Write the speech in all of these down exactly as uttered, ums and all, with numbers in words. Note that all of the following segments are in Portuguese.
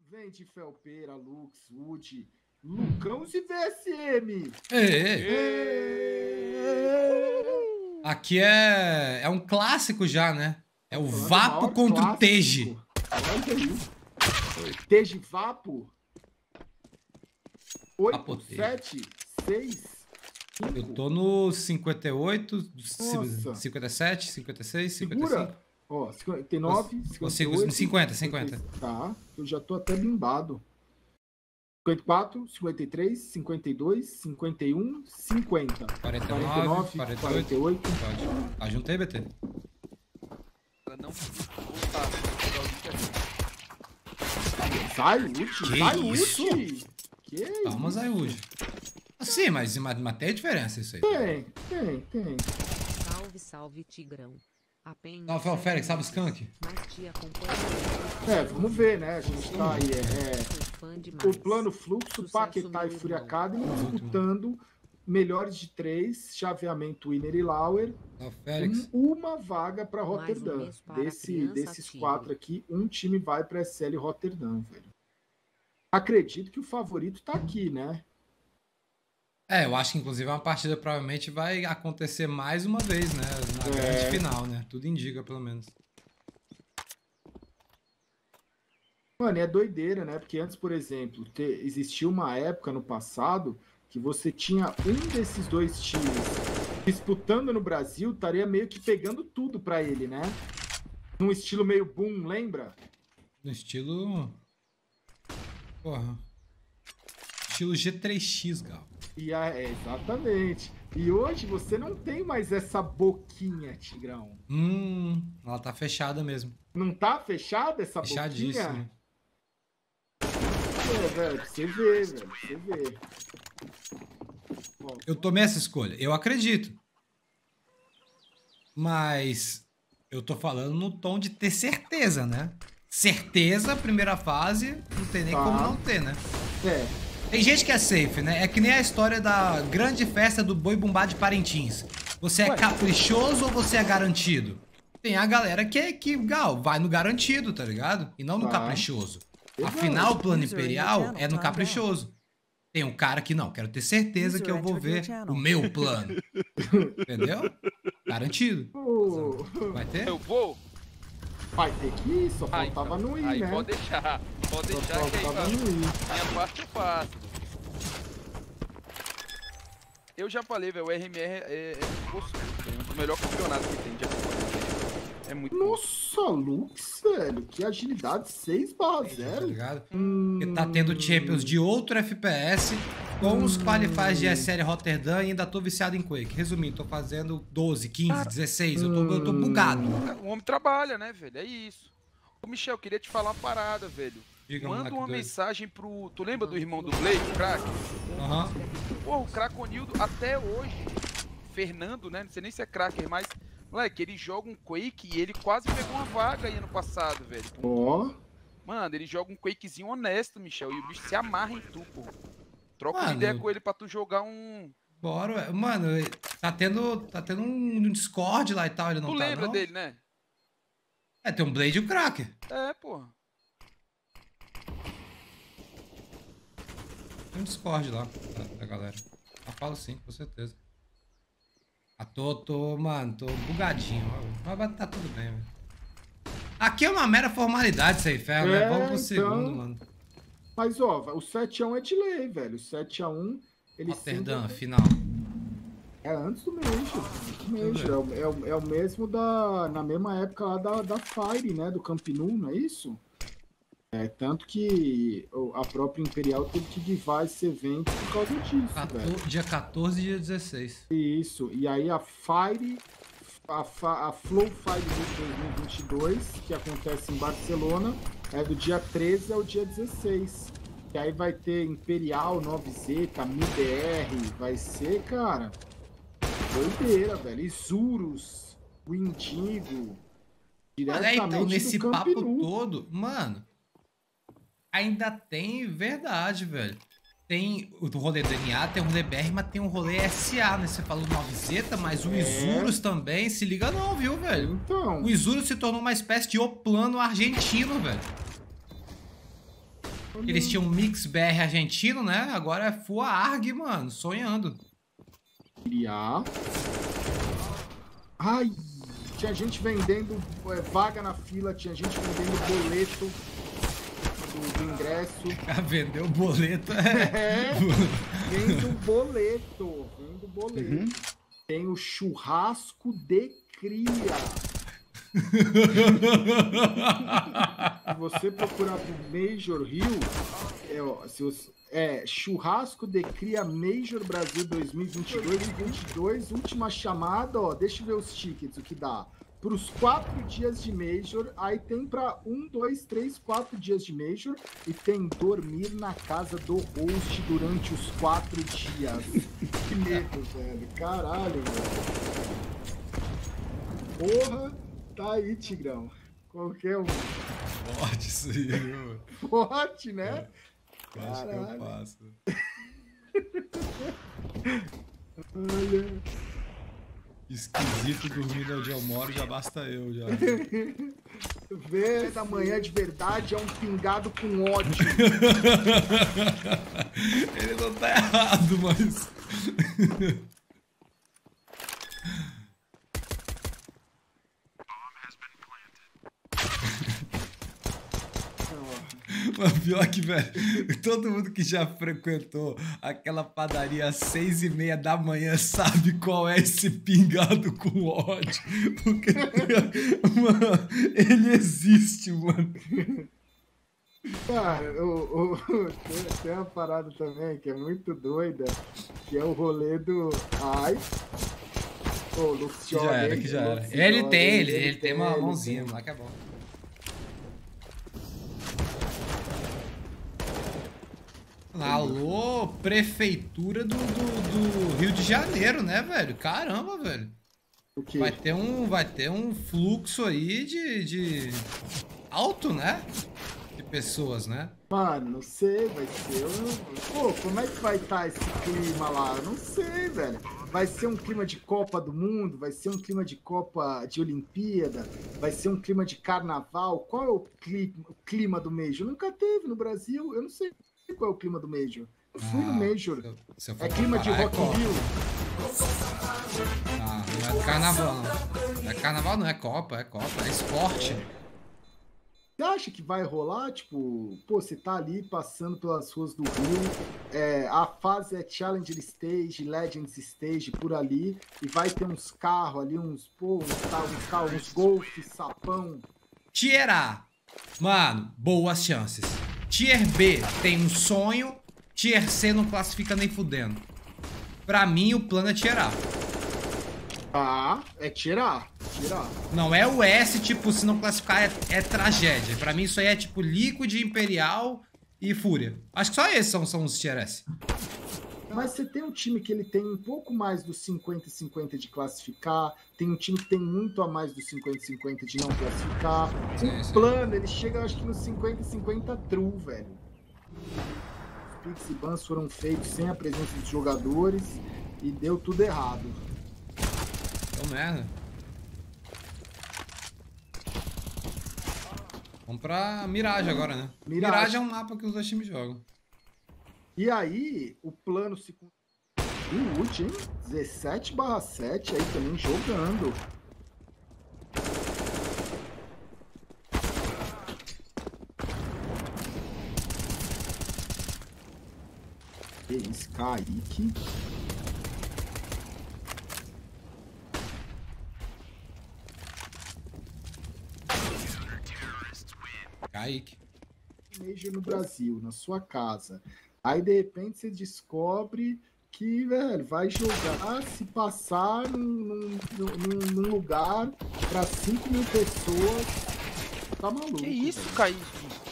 Vem de Felpeira, Lux, Wood, Lucão e V S M. É. Aqui é, é um clássico já, né? É o Vapo contra o Teji. Olha isso. Teji Vapo. oito, sete, seis, cinco. Eu tô no cinquenta e oito, cinquenta e sete, cinquenta e seis, cinquenta e cinco. Segura. Ó, cinquenta e nove, cinquenta e oito. cinquenta, cinquenta. Tá, eu já tô até bimbado. cinquenta e quatro, cinquenta e três, cinquenta e dois, cinquenta e um, cinquenta. quarenta e nove, quarenta e oito. Pode. Ah, juntei, B T. Não Zayud? Que isso? Que Calma, Zayud. Sim, mas, mas tem diferença isso aí. Tem, tem, tem. Salve, salve, Tigrão. Salve, Fel Félix, salve, Skunk. É, vamos ver, né? A gente tá aí. É, o plano fluxo, Paquetá e Fury Academy disputando melhores de três, chaveamento Winner e Lauer. Um, uma vaga para Rotterdam. Desse, desses quatro aqui, um time vai para S L Rotterdam, velho. Acredito que o favorito tá aqui, né? É, eu acho que inclusive uma partida provavelmente vai acontecer mais uma vez, né? Na é. grande final, né? Tudo indica, pelo menos. Mano, é doideira, né? Porque antes, por exemplo, ter, existia uma época no passado que você tinha um desses dois times disputando no Brasil, estaria meio que pegando tudo pra ele, né? Num estilo meio boom, lembra? No estilo... Porra. Estilo G três X, Gal. E é, exatamente. E hoje você não tem mais essa boquinha, Tigrão. Hum, ela tá fechada mesmo. Não tá fechada essa Fechadíssimo. boquinha? É, velho, você vê, velho, você vê. Eu tomei essa escolha, eu acredito. Mas eu tô falando no tom de ter certeza, né? Certeza, primeira fase, não tem nem tá. como não ter, né? É. Tem gente que é safe, né? É que nem a história da grande festa do Boi Bumbá de Parintins. Você é Ué. caprichoso ou você é garantido? Tem a galera que é que, Gal, vai no garantido, tá ligado? E não no tá. caprichoso. Afinal, o plano imperial é no caprichoso. Tem um cara que não, quero ter certeza que eu vou ver o meu plano. Entendeu? Garantido. Oh. Vai ter? Eu vou. Vai ter que ir, só faltava ah, então. no ir, aí né? Pode deixar. Pode só deixar que aí vai. Minha parte eu faço. Eu já falei, velho, o R M R é, é um dos melhores campeonatos que tem. Já. É muito Nossa, bom. Lux, velho, que agilidade seis barra zero. Tá ligado? Hum... Porque tá tendo Champions de outro F P S com hum... os qualifiers de S L Rotterdam e ainda tô viciado em Quake. Resumindo, tô fazendo doze, quinze, dezesseis, eu tô, eu tô bugado. O homem trabalha, né, velho? É isso. Ô, Michel, queria te falar uma parada, velho. Diga, Manda uma doido. mensagem pro... Tu lembra do irmão do Blade, o Crack? Aham. Uhum. Pô, o Craconildo, até hoje, Fernando, né? Não sei nem se é cracker, mas... Moleque, ele joga um Quake e ele quase pegou uma vaga aí ano passado, velho. Ó. Oh. Mano, ele joga um Quakezinho honesto, Michel. E o bicho se amarra em tu, pô. Troca Mano, uma ideia com ele pra tu jogar um... Bora, mano. Tá tendo, tá tendo um Discord lá e tal, ele não tu tá, lembra não? dele, né? É, tem um Blade e o Cracker. É, pô. Tem um Discord lá da, da galera. Eu falo sim, com certeza. Ah, tô, tô, mano, tô bugadinho. Mas vai tá tudo bem, velho. Aqui é uma mera formalidade, sem fé, né? É, Vamos pro então... segundo, mano. Mas, ó, o sete a um é de lei, velho. O sete a um, ele Rotterdam, sempre... final. É antes do Major. Major. É, o, é, o, é o mesmo da... Na mesma época lá da, da Fire, né? Do Camp Nou, não é isso? É, tanto que a própria Imperial teve que divar esse evento por causa disso, quatorze, velho. Dia quatorze e dia dezesseis. Isso. E aí a Fire... A, a Flow Fire de dois mil e vinte e dois, que acontece em Barcelona, é do dia treze ao dia dezesseis. E aí vai ter Imperial, nove Zeta, M I B R, vai ser, cara, doideira, velho. Isurus, o Indigo, diretamente então, nesse papo todo, mano, ainda tem verdade, velho. Tem o rolê do N A, tem o rolê B R, mas tem o rolê S A, né? Você falou nove Zeta, mas o é. Isurus também, se liga não, viu, velho? Então... O Isurus se tornou uma espécie de O plano argentino, velho. Eles tinham um Mix B R argentino, né? Agora é Full Arg, mano. Sonhando. Criar. Ai, tinha gente vendendo é, vaga na fila, tinha gente vendendo boleto do, do ingresso. Vendeu boleto. É, vendo boleto. Vendo boleto. Uhum. Tem o churrasco de cria. Se você procurar por Major Rio, é, ó, se você, é churrasco de cria Major Brasil dois mil e vinte e dois e vinte e dois, última chamada, ó, deixa eu ver os tickets, o que dá. Para os quatro dias de Major, aí tem para um, dois, três, quatro dias de Major e tem dormir na casa do host durante os quatro dias. Que medo, velho. Caralho, velho. Porra, tá aí, Tigrão. Qualquer um. Forte isso aí, viu? Forte, né? É, acho que eu faço. Olha. Esquisito dormir onde eu moro, já basta eu, já. Vê da manhã de verdade é um pingado com ódio. Ele não tá errado, mas... Mas pior que, velho, todo mundo que já frequentou aquela padaria às seis e meia da manhã sabe qual é esse pingado com ódio. Porque, mano, ele existe, mano. Cara, o, o, tem, tem uma parada também que é muito doida, que é o rolê do... Ai... Ô, Luciano, já era, que já era. Luciano, ele tem, ele, ele, ele tem uma ele mãozinha, lá que é bom. Alô, prefeitura do, do, do Rio de Janeiro, né, velho? Caramba, velho. O quê? Vai ter um, vai ter um fluxo aí de, de alto, né? De pessoas, né? Mano, não sei, vai ser um... Pô, como é que vai estar esse clima lá? Eu não sei, velho. Vai ser um clima de Copa do Mundo? Vai ser um clima de Copa de Olimpíada? Vai ser um clima de Carnaval? Qual é o clima, o clima do Major? Nunca teve no Brasil, eu não sei qual é o clima do Major. Eu fui ah, no Major. Se eu, se eu é clima de Rock in Rio. Ah, não é carnaval, não. Não é carnaval, não. É Copa, é Copa. É esporte. Você acha que vai rolar? Tipo, pô, você tá ali passando pelas ruas do Rio, é, a fase é Challenger Stage, Legends Stage, por ali, e vai ter uns carros ali, uns, pô, uns, uns carros, uns Golf, sapão. Tier A. Mano, boas chances. Tier B tem um sonho, Tier C não classifica nem fudendo. Pra mim, o plano é Tier A. Ah, é Tier A. Tier A. Não é o S, tipo, se não classificar é, é tragédia. Pra mim, isso aí é tipo Liquid, Imperial e Fúria. Acho que só esses são, são os Tier S. Mas você tem um time que ele tem um pouco mais dos cinquenta cinquenta de classificar, tem um time que tem muito a mais dos cinquenta cinquenta de não classificar. Sim, o sim. Plano, ele chega, acho que nos cinquenta cinquenta true, velho. Os picks e bans foram feitos sem a presença dos jogadores e deu tudo errado. Deu merda. Vamos pra Mirage agora, né? Mirage. Mirage é um mapa que os dois times jogam. E aí, o plano se... Uh, ult, hein? dezessete barra sete aí também jogando. Que isso, Kaique. Kaique. Major no Brasil, na sua casa. Aí, de repente, você descobre que, velho, vai jogar, se passar num, num, num, num lugar para cinco mil pessoas. Tá maluco. Que isso, velho. Kaique?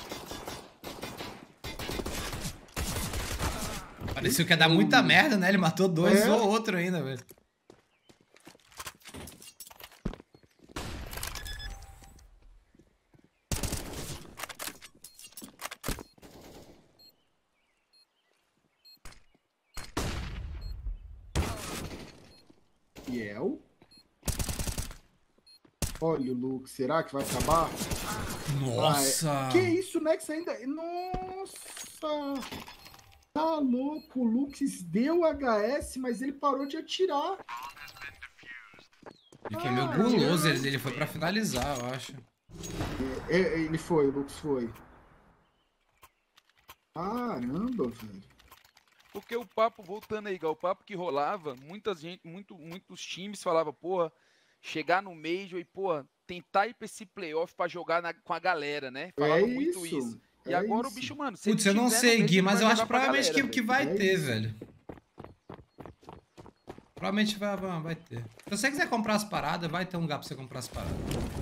Pareceu que ia dar muita merda, né? Ele matou dois É. ou outro ainda, velho. Fiel. Olha o Luke, será que vai acabar? Nossa! Ah, que isso, Nex ainda... Nossa! Tá louco, o Lux deu H S, mas ele parou de atirar. Ele foi meio guloso, ele, ele foi pra finalizar, eu acho. É, é, ele foi, o Lux foi. Caramba, velho. Porque o papo, voltando aí, o papo que rolava, muita gente, muito, muitos times falavam, porra, chegar no Major e, porra, tentar ir pra esse playoff pra jogar na, com a galera, né? Falava É muito isso, isso. E é agora isso. o bicho, mano, se Putz, ele eu não tiver sei, no Major, Gui, ele mas vai eu acho jogar pra provavelmente galera, que, que velho. vai É ter, isso. velho. Provavelmente vai, vai, vai ter. Se você quiser comprar as paradas, vai ter um lugar pra você comprar as paradas.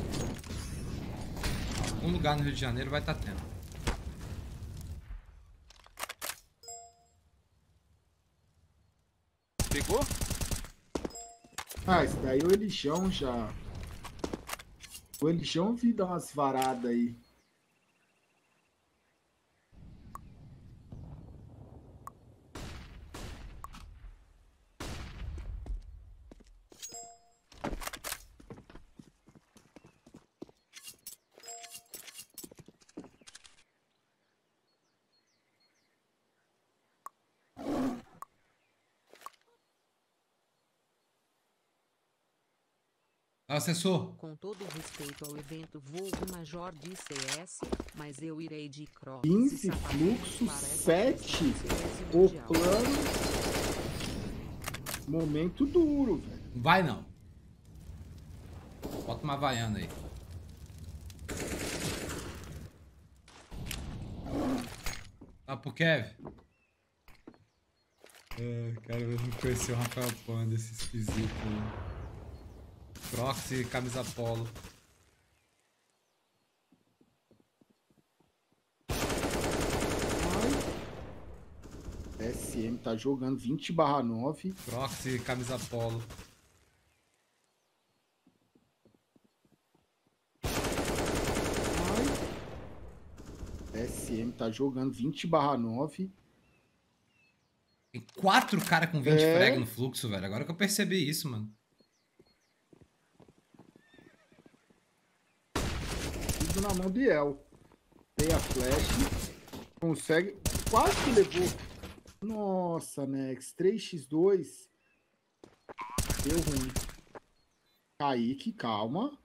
Um lugar no Rio de Janeiro vai estar tendo. Pegou? Ah, esse daí o Elijão já... O Elijão vi dar umas varadas aí. Acessou? Com todo respeito ao evento Vulgo Major de C S, mas eu irei de Crocs. quinze fluxo, sete o plano. Momento duro, velho. Vai não. Bota uma Havaiana aí. Tá pro Kev? É, cara, eu não conheci o Rafael Panda, esse esquisito. Crocs e camisa polo. S M tá jogando vinte barra nove. Crocs e camisa polo. S M tá jogando vinte barra nove. Tem quatro caras com vinte É. frag no fluxo, velho. Agora que eu percebi isso, mano. Tudo na mão do El. Tem a flash. Consegue. Quase que levou. Nossa, Nex. três por dois. Deu ruim. Kaique, calma.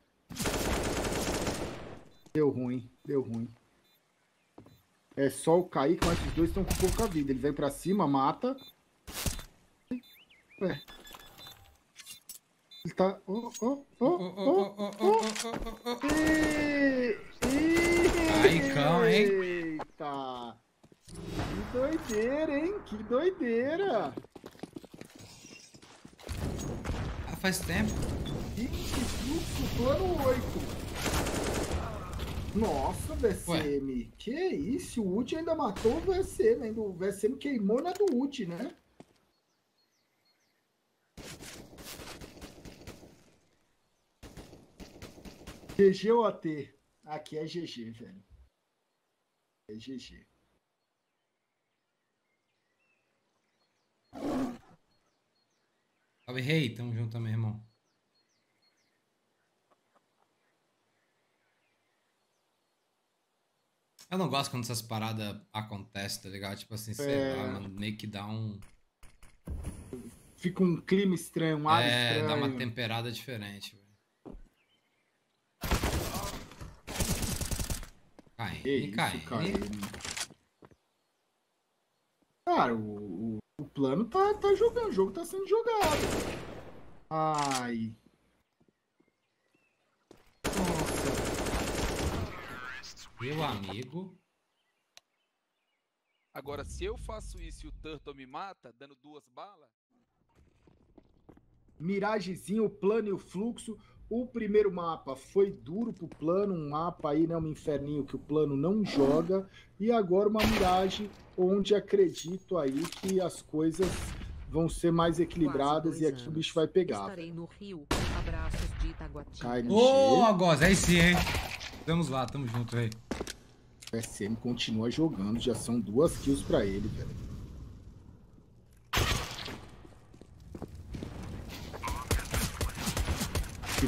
Deu ruim. Deu ruim. É só o Kaique, mas os dois estão com pouca vida. Ele vem pra cima, mata. Ué. Ele tá... Oh, oh, oh, oh, oh. Caicão, hein? Eita! Que doideira, hein? Que doideira! Ah, faz tempo. vinte fluxo, plano oito. Nossa, V S M. Ué. Que isso? O Wood ainda matou o V S M. Ainda o V S M queimou na do Wood, né? G G ou A T? Aqui é G G, velho. É G G. Salve, Rei. Tamo junto também, irmão. Eu não gosto quando essas paradas acontecem, tá ligado? Tipo assim, sei É. lá, mano, meio que dá um... Fica um clima estranho, um ar É, estranho. dá uma temperada diferente, velho. Que Caim, isso, Caim. cara. Cara, o, o, o plano tá, tá jogando, o jogo tá sendo jogado. Ai. Nossa. Meu amigo. Agora, se eu faço isso e o Turtle me mata, dando duas balas... Miragezinho, o plano e o fluxo. O primeiro mapa foi duro pro plano, um mapa aí, né, um inferninho que o plano não joga. E agora uma miragem onde acredito aí que as coisas vão ser mais equilibradas e aqui o bicho vai pegar. Estarei no Rio. Abraços de Itaguatinga. Cai no Ô, G. Agoz, aí sim, hein? Vamos lá, tamo junto, rei. O S M continua jogando, já são duas kills pra ele, velho.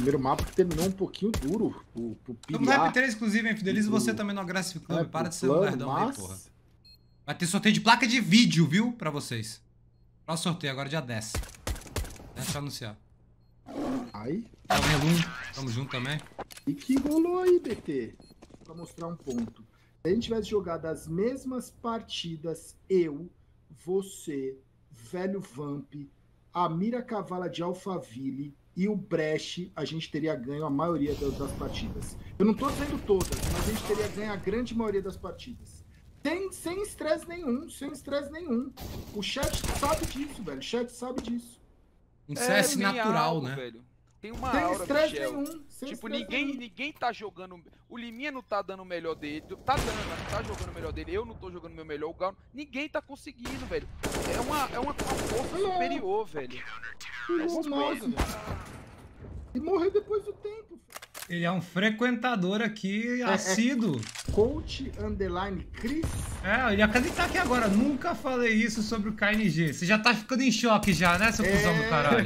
primeiro mapa que terminou um pouquinho duro. O, o Estamos no Rap três, inclusive, hein? Fidelize você também no Aggressive Club. É, Para de ser plano, um lerdão mas... aí, porra. Vai ter sorteio de placa de vídeo, viu? Pra vocês. Próximo sorteio, agora dia dez. Deixa eu anunciar. Ai. Tamo Relum, tamo junto também. E que rolou aí, B T? Pra mostrar um ponto. Se a gente tivesse jogado as mesmas partidas, eu, você, Velho Vamp, a Mira Cavala de Alphaville e o Brecht, a gente teria ganho a maioria das, das partidas. Eu não tô dizendo todas, mas a gente teria ganho a grande maioria das partidas. Sem, sem estresse nenhum, sem estresse nenhum. O chat sabe disso, velho. O chat sabe disso. Um C S tem natural, algo, né? Velho. Tem uma Sem aura, estresse Michel. nenhum. Sem Tipo, estresse ninguém, nenhum. ninguém tá jogando. O Liminha não tá dando o melhor dele. Tá dando, mas não tá jogando o melhor dele. Eu não tô jogando o meu melhor. O Gal. Ninguém tá conseguindo, velho. É uma, é uma, uma força Olha. superior, velho. É Nossa. surpresa. E morreu depois do tempo. Ele é um frequentador aqui, assíduo. Coach Underline Chris. É, ele acaba de estar aqui agora. Nunca falei isso sobre o K N G. Você já tá ficando em choque já, né, seu cuzão do caralho?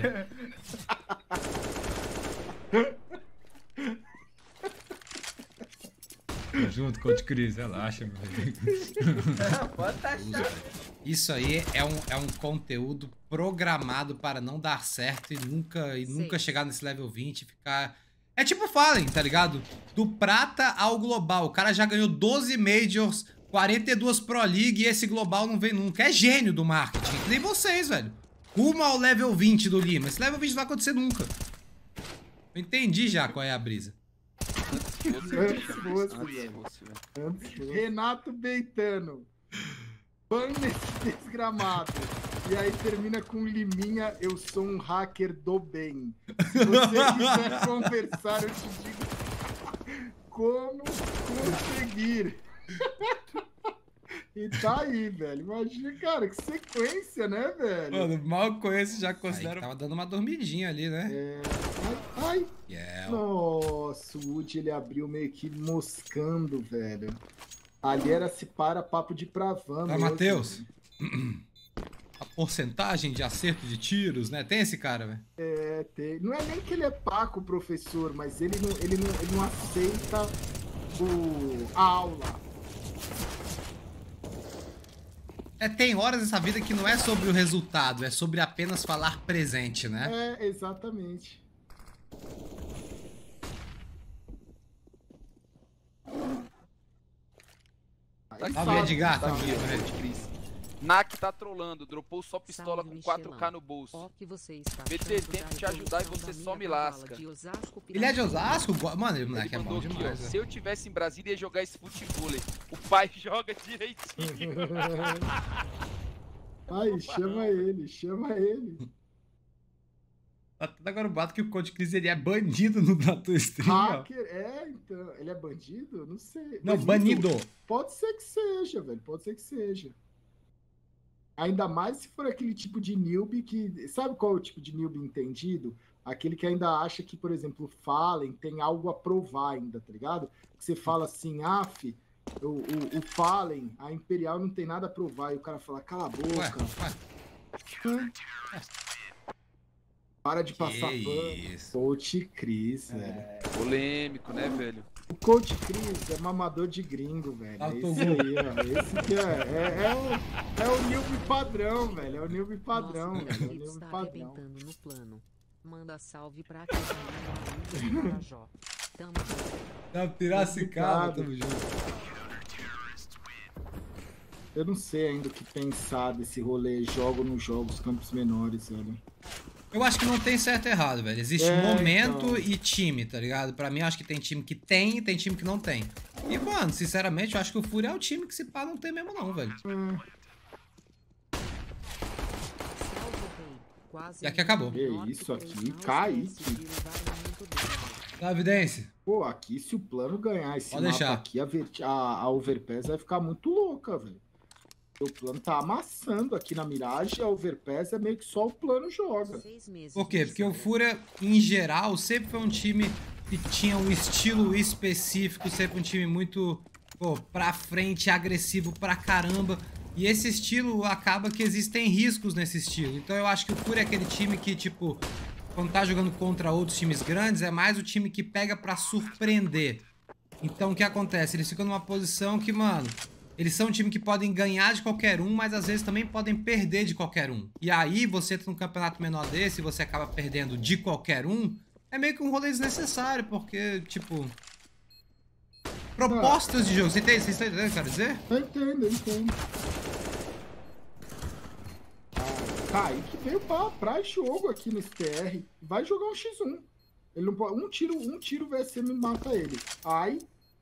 Tô junto, Coach Cris, relaxa, meu velho. É, pode tá chato. Isso aí é um, é um conteúdo programado para não dar certo e nunca, e nunca chegar nesse level vinte e ficar... É tipo Fallen, tá ligado? Do prata ao global. O cara já ganhou doze Majors, quarenta e duas Pro League e esse global não vem nunca. É gênio do marketing. Que nem vocês, velho. Rumo ao level vinte do Lima. Esse level vinte não vai acontecer nunca. Eu entendi já qual é a brisa. Antes fosse, Antes velho. fosse, velho. Antes fosse. Renato Beitano. Ban nesse desgramado. E aí termina com Liminha, eu sou um hacker do bem. Se você quiser conversar, eu te digo como conseguir. E tá aí, velho. Imagina, cara, que sequência, né, velho? Mano, mal conheço, já considero... Aí, tava dando uma dormidinha ali, né? É... Ai, ai. Yeah. Nossa, o Wood, ele abriu meio que moscando, velho. Ali era se para papo de pravan. Tá, Matheus? A porcentagem de acerto de tiros, né? Tem esse cara, velho? É, tem. Não é nem que ele é paco, professor, mas ele não, ele não, ele não aceita o, a aula. É, tem horas nessa vida que não é sobre o resultado, é sobre apenas falar presente, né? É, exatamente. Aí Salve, sabe, Edgar, tá tamo vendo? junto, velho. Cris. Nak tá trolando, dropou só pistola Salve, com quatro K Michelão. no bolso. Ó que você está B T, achando tento da te ajudar e evolução você da só minha me cavala lasca. de Osasco, Ele é de Piracicaba. Osasco? Mano, ele, Ele moleque, é bom mandou aqui, ó. demais, Se velho. eu tivesse em Brasília, ia jogar esse futebol. O pai joga direitinho. Aí, chama ele, chama ele. Até agora o bato que o Coach Chris ele é bandido no, na tua stream, ó. Hacker, é, então. Ele é bandido? Não sei. Não, Mas, banido. Pode ser que seja, velho. Pode ser que seja. Ainda mais se for aquele tipo de newbie que... Sabe qual é o tipo de newbie entendido? Aquele que ainda acha que, por exemplo, o Fallen tem algo a provar ainda, tá ligado? Que você fala assim, af, o, o, o Fallen, a Imperial não tem nada a provar. E o cara fala, cala a Ué, boca. ué. Para de passar Que pano. isso. Coach Chris, velho. Polêmico, né, velho? O Coach Chris é mamador de gringo, velho. É esse Autogol. aí, ó. Esse que é, é, é o, é o newbie padrão, velho. É o newbie padrão, Nossa, velho. É o ele newbie está padrão. arrebentando no plano. Manda salve pra quem do Marajó. Tamo junto. Tá Piracicaba, Obrigado. tamo junto. Eu não sei ainda o que pensar desse rolê. Jogo ou não jogo os campos menores, velho. Eu acho que não tem certo e errado, velho. Existe É, momento então. e time, tá ligado? Pra mim, eu acho que tem time que tem e tem time que não tem. E, mano, sinceramente, eu acho que o Fúria é o time que se pá não tem mesmo não, velho. É, Salve, rei. Quase E aqui acabou. menor Que isso que aqui, três não cai. esquece de levar muito dano. Tá, Evidência? pô, aqui se o plano ganhar esse Pode mapa deixar. aqui, a, vert- a, a Overpass vai ficar muito louca, velho. O plano tá amassando aqui na Mirage, a Overpass é meio que só o plano joga. Seis meses Por quê? de Porque o missão. Fúria, em geral, sempre foi um time que tinha um estilo específico, sempre um time muito, pô, pra frente, agressivo pra caramba. E esse estilo acaba que existem riscos nesse estilo. Então eu acho que o Fúria é aquele time que, tipo, quando tá jogando contra outros times grandes, é mais o time que pega pra surpreender. Então, o que acontece? Eles ficam numa posição que, mano, eles são um time que podem ganhar de qualquer um, mas às vezes também podem perder de qualquer um. E aí, você entra num campeonato menor desse e você acaba perdendo de qualquer um, é meio que um rolê desnecessário, porque, tipo... Propostas ah. de jogo, você entende? Você está entendendo o que eu quero dizer? Eu entendo, eu entendo. Kaique veio pra, pra jogo aqui no S T R. Vai jogar um xis um. Ele não pode, um tiro, um tiro V S M mata ele. Ai.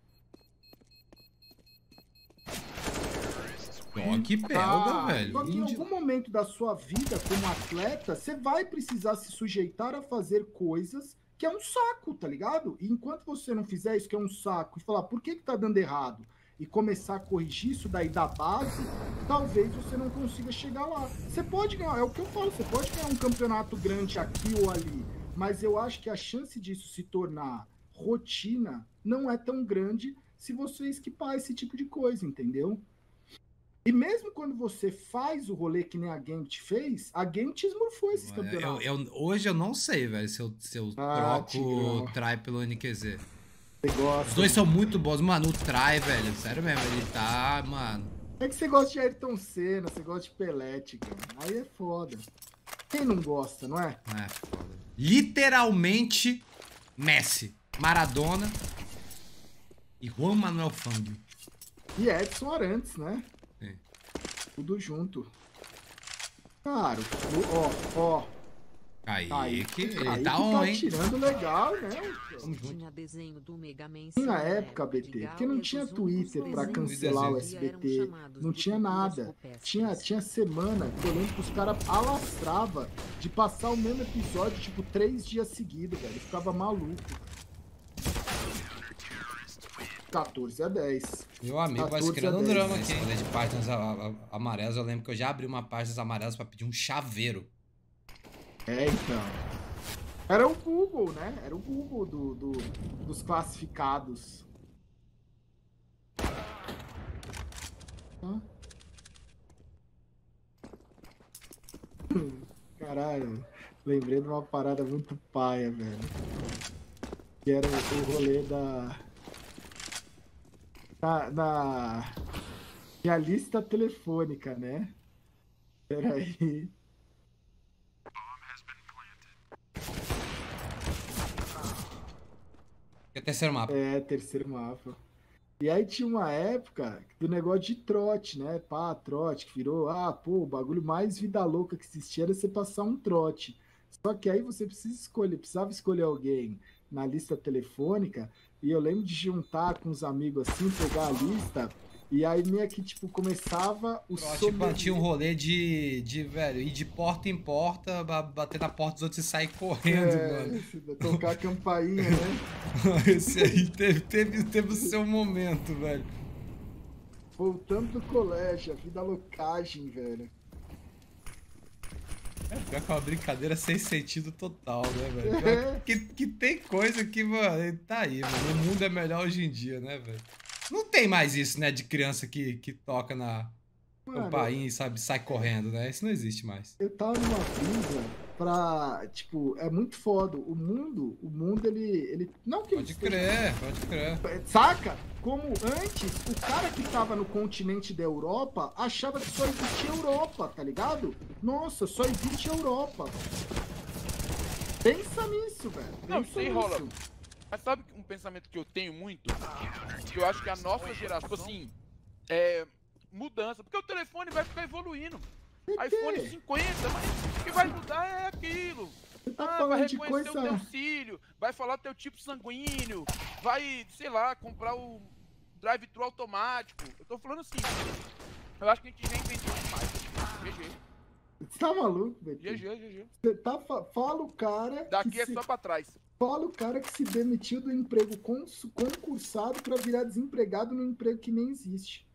Ó, que pelga, ah, velho. Só que em algum momento da sua vida como atleta, você vai precisar se sujeitar a fazer coisas que é um saco, tá ligado? E enquanto você não fizer isso que é um saco e falar por que que tá dando errado e começar a corrigir isso daí da base, talvez você não consiga chegar lá. Você pode ganhar, é o que eu falo, você pode ganhar um campeonato grande aqui ou ali, mas eu acho que a chance disso se tornar rotina não é tão grande se você esquipar esse tipo de coisa, entendeu? E mesmo quando você faz o rolê que nem a Gambit fez, a Gambit esmurfou esses campeonatos. Eu, eu, hoje eu não sei, velho, se eu, se eu ah, troco o Try pelo N Q Z. Você gosta. Os dois são muito bons. Mano, o Try, velho, sério mesmo, ele tá, mano... É que você gosta de Ayrton Senna, você gosta de Pelé, cara. Aí é foda. Quem não gosta, não é? É, foda. Literalmente, Messi, Maradona e Juan Manuel Fangio. E Edson Arantes, né? Sim. Tudo junto. Cara, ó, ó. Kaique, ele Kaique tá on, tá hein? tirando legal, né? Tinha desenho do Mega Man na época, B T, porque não tinha Twitter pra cancelar o S B T, não tinha nada. Tinha, tinha semana que eu lembro que os caras alastravam de passar o mesmo episódio, tipo, três dias seguidos, velho. Ficava maluco. quatorze a dez. Meu amigo vai se criando um drama aqui. Falei de páginas amarelas, eu lembro que eu já abri uma página amarelas pra pedir um chaveiro. É, então. Era o Google, né? Era o Google do, do, dos classificados. Hã? Caralho, lembrei de uma parada muito paia, velho. Que era o rolê da... Na, na minha lista telefônica, né? Peraí. É terceiro mapa. É, terceiro mapa. E aí tinha uma época do negócio de trote, né? Pá, trote, que virou, ah, pô, o bagulho mais vida louca que existia era você passar um trote. Só que aí você precisa escolher, precisava escolher alguém na lista telefônica. E eu lembro de juntar com os amigos assim, pegar a lista, e aí meio que, tipo, começava o som. Tinha um rolê de, de, velho, ir de porta em porta, bater na porta dos outros e sair correndo, é, mano. Tocar a campainha, né? Esse aí teve, teve, teve o seu momento, velho. Voltando do colégio, a vida loucagem, velho. É, pior que é uma brincadeira sem sentido total, né, velho? É. Que, que tem coisa que, mano, tá aí, mano. O mundo é melhor hoje em dia, né, velho? Não tem mais isso, né, de criança que, que toca na campainha e, sabe, sai correndo, né? Isso não existe mais. Eu tava numa brisa pra, tipo, é muito foda. O mundo, o mundo, ele... ele não que pode crer, esteja... pode crer. Saca? Como antes, o cara que tava no continente da Europa achava que só existia Europa, tá ligado? Nossa, só existe Europa. Pensa nisso, velho. Não, sei, rola. Mas sabe um pensamento que eu tenho muito? Que eu acho que a nossa geração, assim, é mudança. Porque o telefone vai ficar evoluindo. iPhone cinquenta, mas o que vai mudar é aquilo. Tá ah, vai reconhecer coisa... o teu cílio, vai falar teu tipo sanguíneo, vai, sei lá, comprar o drive-thru automático. Eu tô falando assim. Eu acho que a gente já inventou demais. G G. Você tá maluco, velho? G G, G G. Você tá... Fala o cara... Daqui é se... só pra trás. Fala o cara que se demitiu do emprego concursado pra virar desempregado num emprego que nem existe.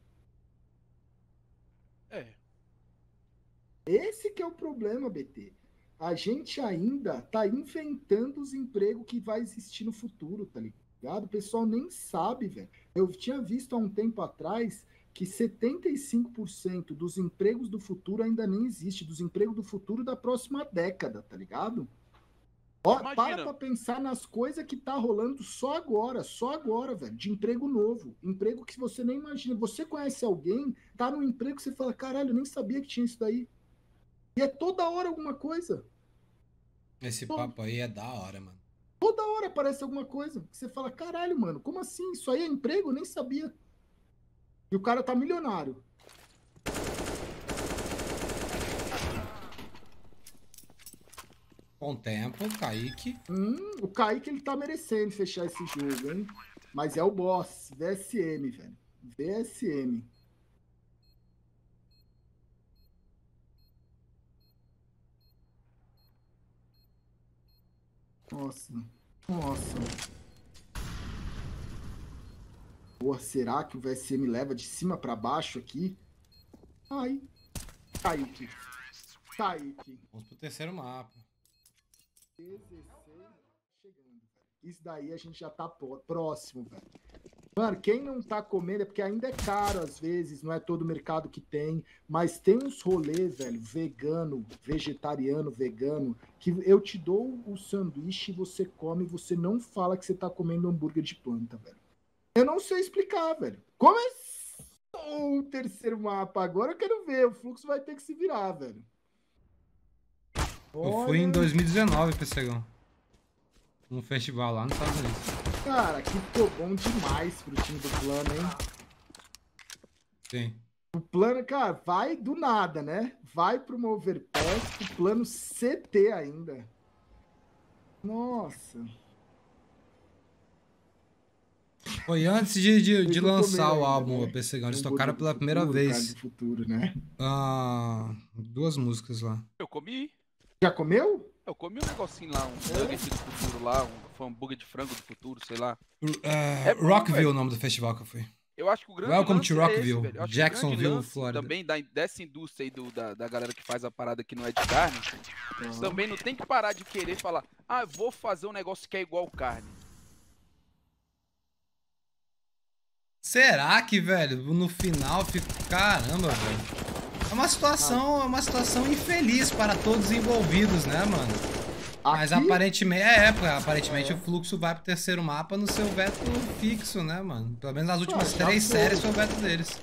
É. Esse que é o problema, B T. A gente ainda tá inventando os empregos que vai existir no futuro, tá ligado? O pessoal nem sabe, velho. Eu tinha visto há um tempo atrás que setenta e cinco por cento dos empregos do futuro ainda nem existe, dos empregos do futuro da próxima década, tá ligado? Ó, Imagina. para pra pensar nas coisas que tá rolando só agora, só agora, velho, de emprego novo. Emprego que você nem imagina. Você conhece alguém, tá num emprego que você fala, caralho, eu nem sabia que tinha isso daí. E é toda hora alguma coisa. Esse papo aí é da hora, mano. Toda hora aparece alguma coisa. Você fala, caralho, mano, como assim? Isso aí é emprego? Eu nem sabia. E o cara tá milionário. Com o tempo, o Kaique. Hum, o Kaique, ele tá merecendo fechar esse jogo, hein? Mas é o boss, V S M, velho. V S M. Nossa, nossa. Pô, será que o V S M leva de cima pra baixo aqui? Ai. Kaique. Kaique. Vamos pro terceiro mapa. dezesseis chegando, velho. Isso daí a gente já tá próximo, velho. Mano, quem não tá comendo é porque ainda é caro às vezes, não é todo mercado que tem, mas tem uns rolês, velho, vegano, vegetariano, vegano, que eu te dou o sanduíche, você come, você não fala que você tá comendo hambúrguer de planta, velho. Eu não sei explicar, velho. Começou o terceiro mapa, agora eu quero ver, o Fluxo vai ter que se virar, velho. Eu fui em dois mil e dezenove, Pessegão. Num festival lá nos Estados Unidos. Cara, aqui ficou bom demais pro time do Plano, hein? Sim. O Plano, cara, vai do nada, né? Vai pro uma overpass, o Plano C T ainda. Nossa. Foi antes de, de, de Muito lançar comer o ainda, álbum, né? Pessegão. Eles Hambúrguer tocaram do pela primeira futuro, vez. carne do futuro, né? Ah, duas músicas lá. Eu comi. Já comeu? Eu comi um negocinho lá, um nugget do futuro lá, um, foi um hambúrguer de frango do futuro, sei lá. Uh, É bom, Rockville, velho. o nome do festival que eu fui. Eu acho que o grande Welcome lance to é Rockville, esse, velho. Eu acho que o Jacksonville, grande lance Flórida. também da, dessa indústria aí do, da, da galera que faz a parada que não é de carne, Uhum. também não tem que parar de querer falar, ah, vou fazer um negócio que é igual carne. Será que, velho, no final fica... Caramba, velho. É uma situação, é uma situação infeliz para todos envolvidos, né, mano? Mas Aqui? aparentemente, é, é, aparentemente o fluxo vai pro terceiro mapa no seu veto fixo, né, mano? Pelo menos nas últimas Ah, já três foi. séries foi o veto deles.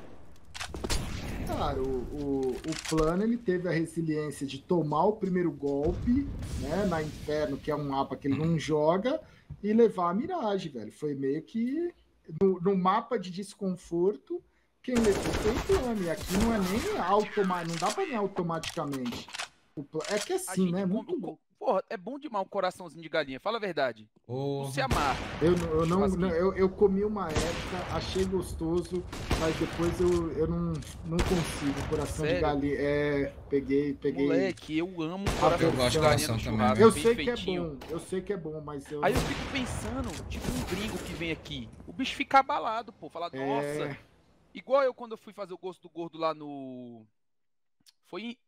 Cara, o, o, o Plano, ele teve a resiliência de tomar o primeiro golpe, né, na Inferno, que é um mapa que ele não joga, e levar a miragem, velho. Foi meio que no, no mapa de desconforto, quem levou foi o Plano. E aqui não é nem automático, não dá pra ganhar automaticamente. O Plano, é que A assim, gente né, come- muito o bom. co- Porra, é bom demais um coraçãozinho de galinha, fala a verdade. Ô, Não se amarra. Eu, eu, não, Churrasquinho. não- eu, eu comi uma época, achei gostoso, mas depois eu, eu não, não consigo. Coração Sério? de galinha. É, peguei, peguei. Moleque, eu amo Ah, coração eu de gosto de galinha coração no também, churrasco, né? Eu bem sei que é feitinho. bom, eu sei que é bom, mas eu. Aí eu fico pensando, tipo um gringo que vem aqui, o bicho fica abalado, pô, falar, É. nossa, igual eu quando eu fui fazer o gosto do gordo lá no... Foi em...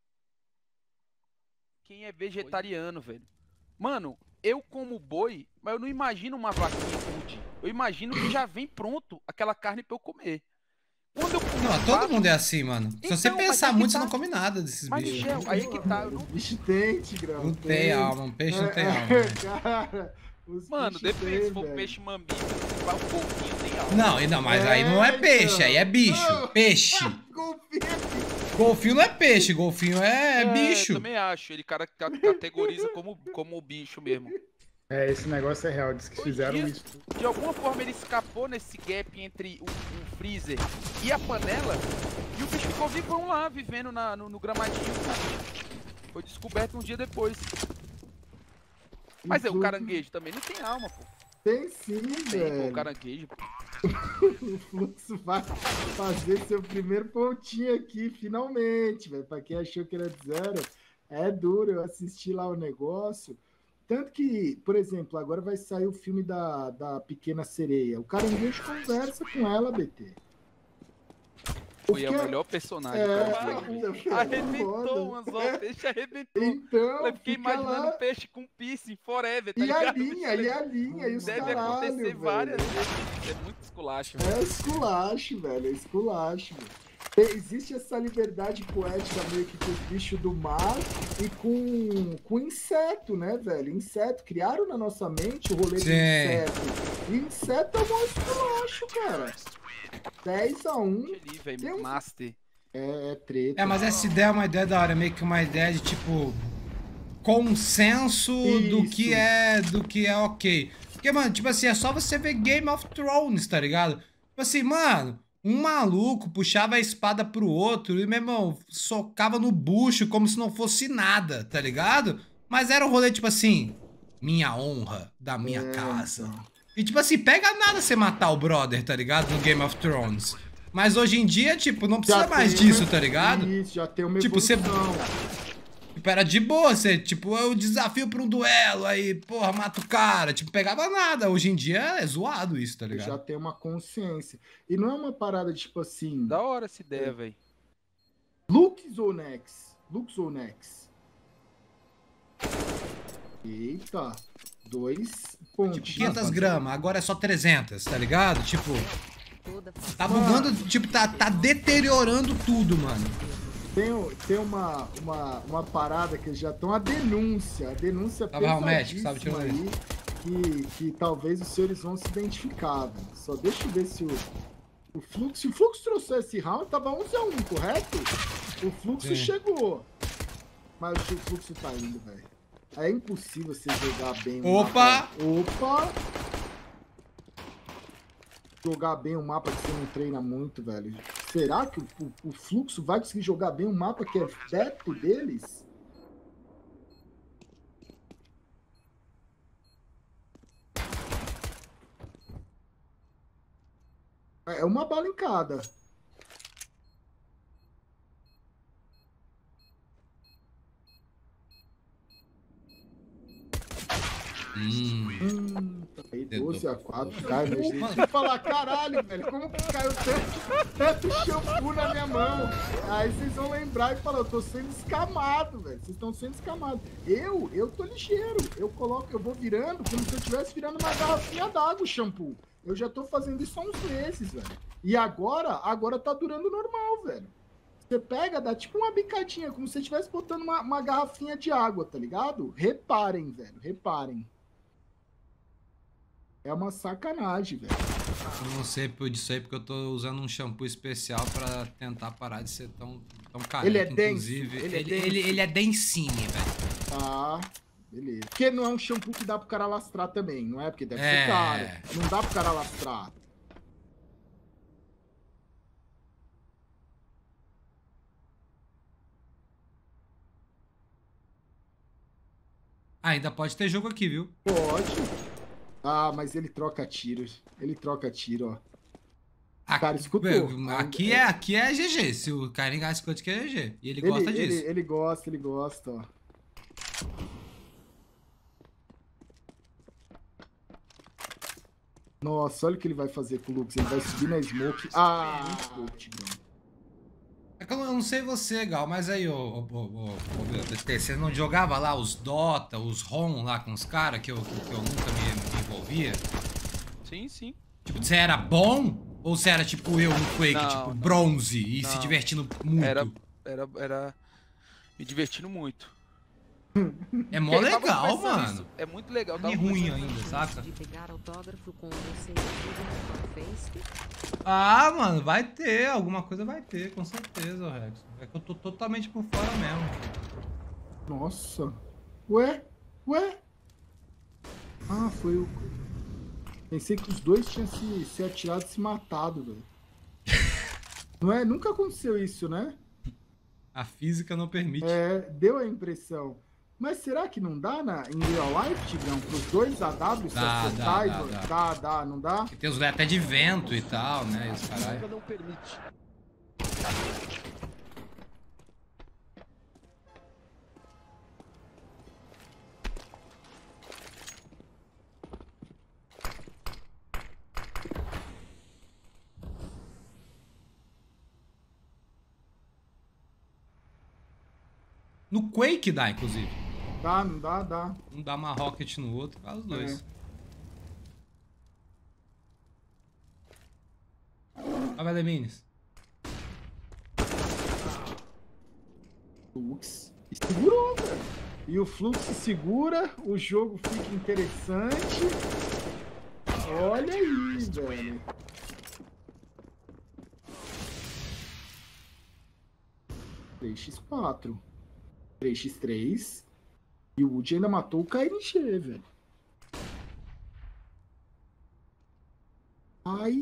Quem é vegetariano, velho? Mano, eu como boi, mas eu não imagino uma vaquinha crude. Eu imagino que já vem pronto aquela carne pra eu comer. Quando eu comi Não, um todo pato- mundo é assim, mano. Se você Então, mas pensar aí que muito, você tá. não come nada desses Mas, bichos. Michel, aí que tá, eu Os não... bichos têm, Tigrão. Não tem alma, um peixe não tem alma. né? Cara, os Mano, bichos depende, se têm, for velho. peixe mamífero, vai um pouquinho, tem alma. Não, e não, mas aí não é É, peixe, então. aí é bicho. Não. Peixe. Confia aqui. Golfinho não é peixe, golfinho é, bicho. Eu também acho, ele cara ca- categoriza como, como bicho mesmo. É, esse negócio é real, diz que Hoje fizeram dia- isso. De alguma forma ele escapou nesse gap entre o, o freezer e a panela, e o bicho ficou vivão lá, vivendo na- no, no gramadinho. Foi descoberto um dia depois. Mas é, o Inclusive, caranguejo também não tem alma, pô. Tem sim, Tem, pô, velho. o caranguejo, pô. O Fluxo vai fazer seu primeiro pontinho aqui, finalmente, velho. Pra quem achou que era de zero, é duro. Eu assisti lá o negócio. Tanto que, por exemplo, agora vai sair o filme da, da Pequena Sereia. O caranguejo conversa com ela, B T. Foi o Porque- melhor personagem, É, caranguejo. é Arrebentou, foda. o anzol, o peixe arrebentou. Então, Eu fiquei fica imaginando lá. peixe com piercing forever, tá E a ligado? linha, e a linha, e os Deve caralho, acontecer velho. várias vezes. É muito esculacho, velho. É esculacho, velho. É esculacho, velho. Existe essa liberdade poética meio que com os bichos do mar e com, com inseto, né, velho? Inseto. Criaram na nossa mente o rolê Sim. do inseto. E inseto é um monstro, cara. dez a um. Ali, velho, Tem um- Master. É, é treta. É, mas essa ideia é uma ideia da hora, meio que uma ideia de tipo consenso do Isso. que é do que é ok. Porque, mano, tipo assim, é só você ver Game of Thrones, tá ligado? Tipo assim, mano, um maluco puxava a espada pro outro e, meu irmão, socava no bucho como se não fosse nada, tá ligado? Mas era um rolê, tipo assim, minha honra da minha É, casa. então. E, tipo assim, pega nada você matar o brother, tá ligado? No Game of Thrones. Mas hoje em dia, tipo, não precisa Já mais tem disso, uma- tá ligado? Isso, já tem uma Tipo, você- evolução. Tipo, era de boa, você, tipo, eu desafio pra um duelo, aí, porra, mata o cara. Tipo, pegava nada. Hoje em dia é zoado isso, tá ligado? Já tem uma consciência. E não é uma parada de, tipo assim, Da hora essa ideia, velho. Lux ou Nex? Lux ou Nex? Eita, dois pontos. Tipo, quinhentas gramas, agora é só trezentas, tá ligado? Tipo, Toda tá bugando, tipo, tá, tá deteriorando tudo, mano. Tem, tem uma, uma, uma parada que já estão a denúncia, a denúncia Tava o médico, pesadíssima sabe, tirando aí, que, que talvez os senhores vão se identificar, velho. Só deixa eu ver se o, o fluxo, se o fluxo trouxe esse round, tava onze a um, correto? O fluxo Sim. chegou, mas o fluxo tá indo, velho. É impossível você jogar bem o Opa! mapa. Opa! Jogar bem um mapa que você não treina muito, velho. Será que o, o, o fluxo vai conseguir jogar bem um mapa que é teto deles? É uma bala em cada. Hum. Hum, aí doze a quatro, cai, né, gente? Mano. Deixa eu falar, caralho, velho, como que caiu tanto, tanto shampoo na minha mão? Aí vocês vão lembrar e falar, eu tô sendo escamado, velho. Vocês estão sendo escamados. Eu, eu tô ligeiro. Eu coloco, eu vou virando como se eu estivesse virando uma garrafinha d'água o shampoo. Eu já tô fazendo isso há uns meses, velho. E agora, agora tá durando normal, velho. Você pega, dá tipo uma bicadinha, como se você estivesse botando uma, uma garrafinha de água, tá ligado? Reparem, velho, reparem. É uma sacanagem, velho. Eu não sei por disso aí, porque eu tô usando um shampoo especial pra tentar parar de ser tão, tão careca, Ele é denso, inclusive. ele Ele, é ele, denso. ele, ele é densinho, velho. Tá, beleza. Porque não é um shampoo que dá pro cara lastrar também, não é? Porque deve É. ser caro. Não dá pro cara lastrar. Ah, ainda pode ter jogo aqui, viu? Pode. Ah, mas ele troca tiros. Ele troca tiro, ó. Aqui, Cara, escutou. Aqui é, aqui é G G. Se o Karinga escuta que é G G. E ele, Ele, gosta ele, disso. ele gosta, ele gosta, ó. Nossa, olha o que ele vai fazer com o Lux. Ele vai subir na smoke. Ah, muito pouco, Tigrão. É que eu não sei você, Gal, mas aí, ô, ô, ô, ô, ô, meu, D T, você não jogava lá os Dota, os ROM lá com os caras que eu, que eu nunca me, me envolvia? Sim, sim. Tipo, você era bom? Ou você era tipo eu no Quake, Não, tipo não. bronze e Não. se divertindo muito? Era, era, era me divertindo muito. É mó Eu tava legal, conversando mano. isso. É muito legal. eu E tava ruim conversando- ainda, saca? De pegar autógrafo com você e tudo no Face. Ah, mano, vai ter, alguma coisa vai ter, com certeza, ô Rex. É que eu tô totalmente por fora mesmo. Nossa. Ué? Ué? Ah, foi o... Pensei que os dois tinham se, se atirado e se matado, velho. Não é? Nunca aconteceu isso, né? A física não permite. É, deu a impressão. Mas será que não dá na, em real life, Tigrão? Pros dois A W se Dá, acertar dá, e- dá, dá, dá, não dá? E tem os até de vento e tal, né? E os caralho. não permite. No Quake dá, inclusive. Dá, não dá, dá. Um dá uma rocket no outro, faz os dois. É. Vai, Valemines. Flux. Segurou, velho. E o fluxo segura, o jogo fica interessante. Olha aí, velho. três por quatro. três por três. E o Woody ainda matou o K N G, velho. Ai.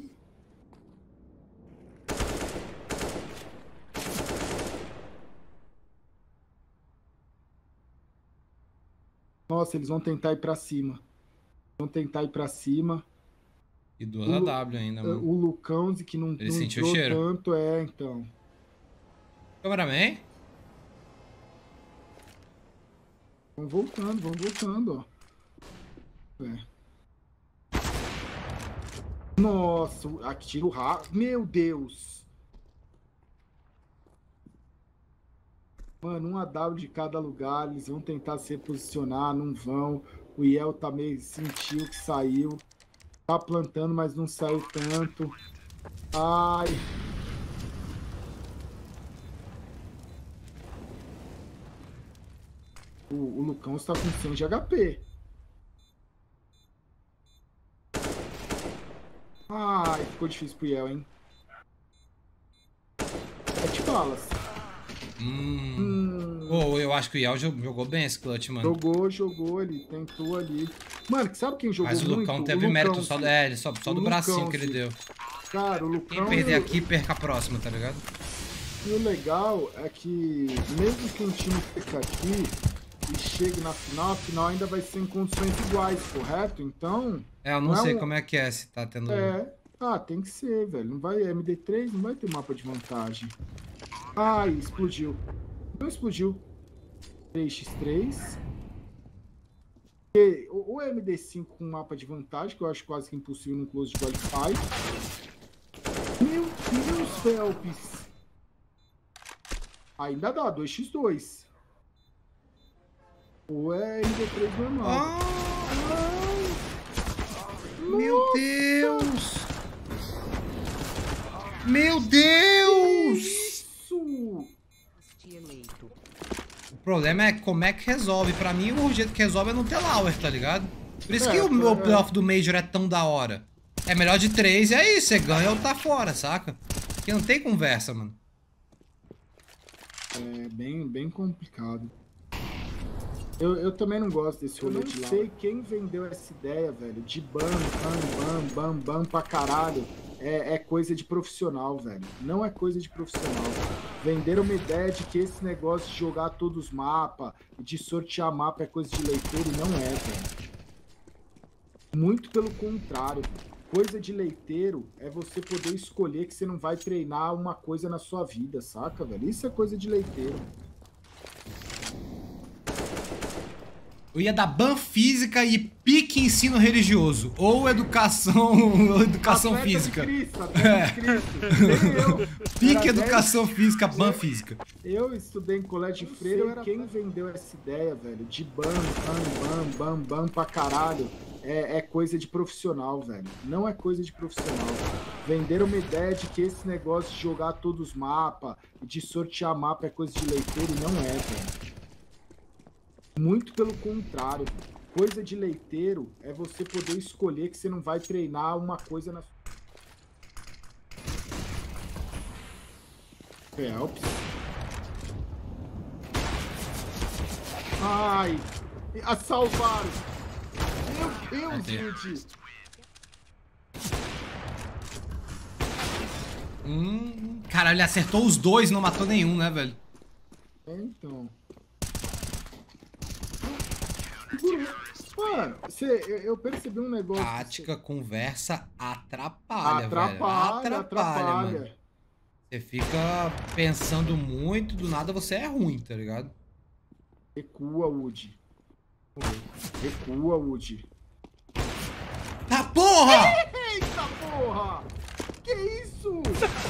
Nossa, eles vão tentar ir pra cima. Vão tentar ir pra cima. E duas A W ainda, mano. O Lucão, que não, Ele não sentiu o entrou cheiro? tanto, é, então. Cameraman? Vão voltando, vão voltando, ó. É. Nossa, aqui tiro rápido. Meu Deus. Mano, um A W de cada lugar. Eles vão tentar se reposicionar, não vão. O Iel também sentiu que saiu. Tá plantando, mas não saiu tanto. Ai. O, o Lucão está com cem de H P. Ai, ficou difícil pro Iel, hein? Sete balas. Hum. Hum. Oh, eu acho que o Yao jogou bem esse clutch, mano. Jogou, jogou, ele tentou ali. Mano, sabe quem jogou Mas o muito? Lucão teve o Lucão, mérito só, é, ele só, só o do bracinho Lucão, que ele sim. deu. Cara, o Lucão... Quem perder aqui, perca a próxima, tá ligado? E o legal é que, mesmo que um time fique aqui e chegue na final, a final ainda vai ser em condições iguais, correto? Então... É, eu não, Não é sei um- como é que é, se tá tendo... É... Ah, tem que ser, velho. Não vai... M D três não vai ter mapa de vantagem. Ai, explodiu. Não explodiu. três por três. E o o M D cinco com mapa de vantagem, que eu acho quase que impossível no close de qualify. Meu Deus, Felps. Ainda dá, dois por dois. Ou é M D três normal. Ah, Ai, meu nossa. Deus! Meu Deus! Isso! Eleito. O problema é como é que resolve. Pra mim, o jeito que resolve é não ter Lauer, tá ligado? Por isso É, que o é. meu playoff do Major é tão da hora. É melhor de três e aí, você ganha ou tá fora, saca? Porque não tem conversa, mano. É bem, bem complicado. Eu, eu também não gosto desse rolê de lá. Eu não sei quem vendeu essa ideia, velho, de bam, bam, bam, bam, bam pra caralho. É, é coisa de profissional, velho. Não é coisa de profissional. Venderam uma ideia de que esse negócio de jogar todos os mapas, de sortear mapa é coisa de leiteiro, e não é, velho. Muito pelo contrário. Coisa de leiteiro é você poder escolher que você não vai treinar uma coisa na sua vida, saca, velho? Isso é coisa de leiteiro. Eu ia dar ban física e pique ensino religioso. Ou educação, ou educação Atleta física. De Cristo, atleta de Cristo. Nem eu. Pique Era educação física, ban física. Eu estudei em colégio de freira, eu era quem vendeu essa ideia, velho, de bam, bam, bam, bam, bam pra caralho. É, é coisa de profissional, velho. Não é coisa de profissional. Venderam uma ideia de que esse negócio de jogar todos os mapas, de sortear mapa é coisa de leiteiro, e não é, velho. Muito pelo contrário. Coisa de leiteiro é você poder escolher que você não vai treinar uma coisa na Helps. Ai, a salvaram. Meu Deus, gente. Hum, caralho, ele acertou os dois e não matou nenhum, né, velho? É, então. Mano, cê, eu percebi um negócio. Tática, conversa, atrapalha, Atrapalha, velho. Atrapalha, atrapalha. mano. Você fica pensando muito, do nada você é ruim, tá ligado? Recua, Woody. Recua, Woody. Tá porra! Eita porra! Que isso?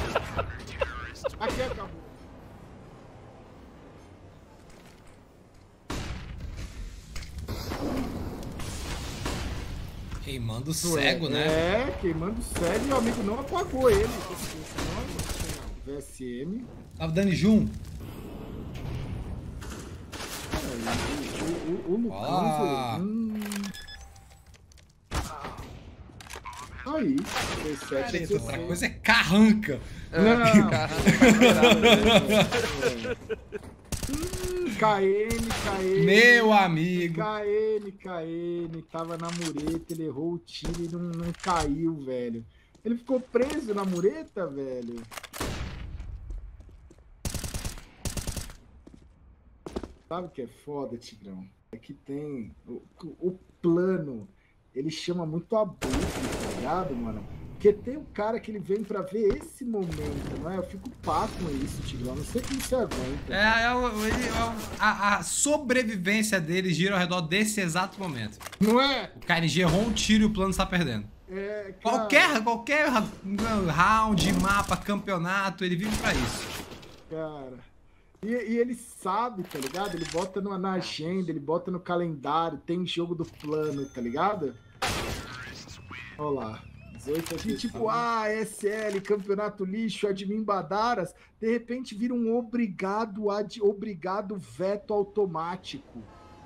Aqui acabou. Queimando cego, né? É, queimando cego e o amigo não apagou ele. V S M. Tava dando Jun. o Lucanzo... Hum... Aí, dezessete, outra coisa é carranca. Não. hum, K N, K N. Meu amigo. K N, K N. Tava na mureta, ele errou o tiro e não, não caiu, velho. Ele ficou preso na mureta, velho. Sabe o que é foda, Tigrão? É que tem o, o plano, ele chama muito a boca, tá ligado, mano? Porque tem um cara que ele vem pra ver esse momento, não é? Eu fico pá com isso, Tigrão. Não sei como você aguenta. É, é, o, ele, é o, a, a sobrevivência dele gira ao redor desse exato momento. Não é? O K N G errou um tiro e o plano está perdendo. É, cara... Qualquer, qualquer round, mapa, campeonato, ele vive pra isso. Cara... E, e ele sabe, tá ligado? Ele bota no, na agenda, ele bota no calendário, tem jogo do plano, tá ligado? Olha lá. E tipo, ah, S L, campeonato lixo, admin Badaras, de repente vira um obrigado, ad, obrigado veto automático.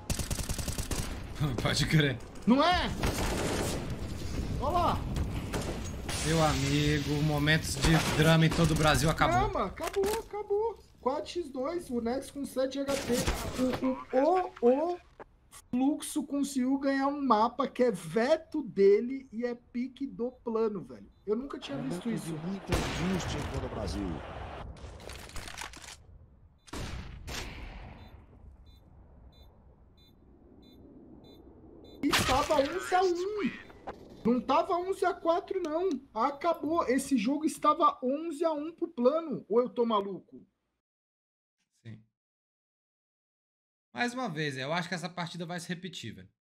Pode crer. Não é? Olha lá. Meu amigo, momentos de drama em todo o Brasil acabou. Drama, acabou, acabou. quatro por dois, o Nex com sete H P. O, o, o, o Fluxo conseguiu ganhar um mapa que é veto dele e é pique do plano, velho. Eu nunca tinha visto isso. Muita angústia em todo o Brasil. E tava onze a um. Não tava onze a quatro, não. Acabou. Esse jogo estava onze a um pro plano. Ou eu tô maluco? Sim. Mais uma vez, eu acho que essa partida vai se repetir, velho.